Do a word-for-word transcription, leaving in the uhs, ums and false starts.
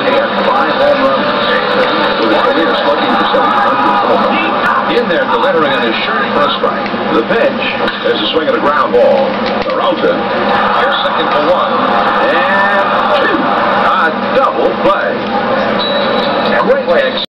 He has five home runs with a career slugging percentage of under four hundred. In there to lettering on his shirt for a strike. The pitch. There's a swing at a ground ball. Paralta. Here's second for one.